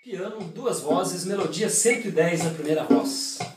Piano, duas vozes, melodia 110 na primeira voz.